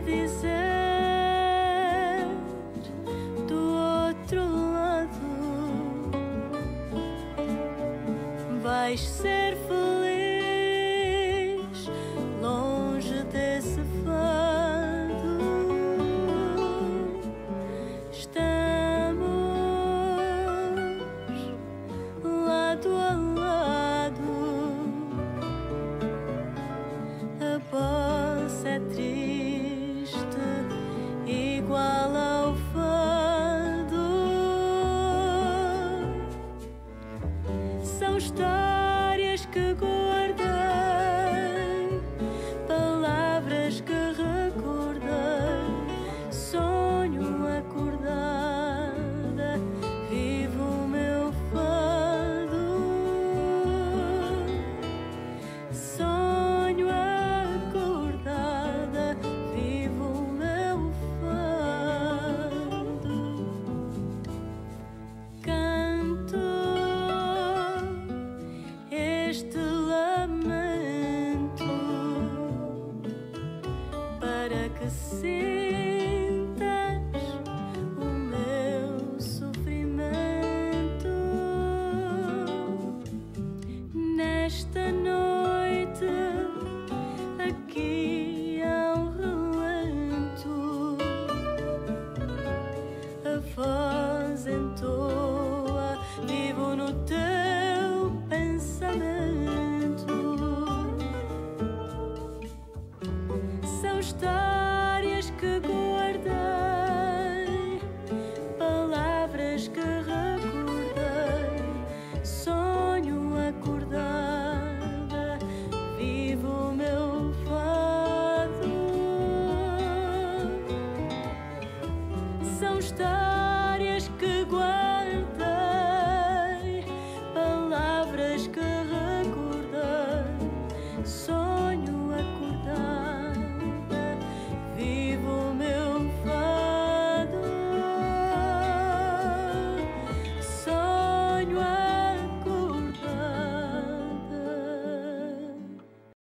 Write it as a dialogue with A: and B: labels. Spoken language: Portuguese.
A: dizer do outro lado: vais ser feliz longe desse fado. Estamos lado a lado. A voz é triste, igual ao fado. São histórias que guardei, palavras que recordei. Sonho acordada, vivo o meu fado. Sonho acordada, vivo o meu fado. Canto este lamento para que sintas o meu sofrimento. Nesta noite aqui há um relento, a voz entoa, vivo no teu pensamento. São histórias que guardei, palavras que recordei. Sonho acordada, vivo o meu fado. São histórias